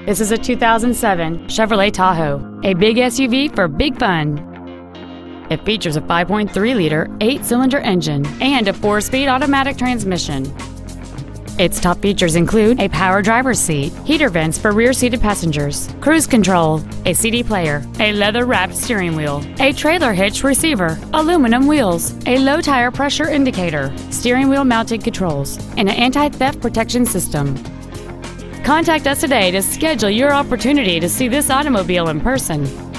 This is a 2007 Chevrolet Tahoe, a big SUV for big fun. It features a 5.3-liter, 8-cylinder engine and a 4-speed automatic transmission. Its top features include a power driver's seat, heater vents for rear-seated passengers, cruise control, a CD player, a leather-wrapped steering wheel, a trailer hitch receiver, aluminum wheels, a low tire pressure indicator, steering wheel mounted controls, and an anti-theft protection system. Contact us today to schedule your opportunity to see this automobile in person.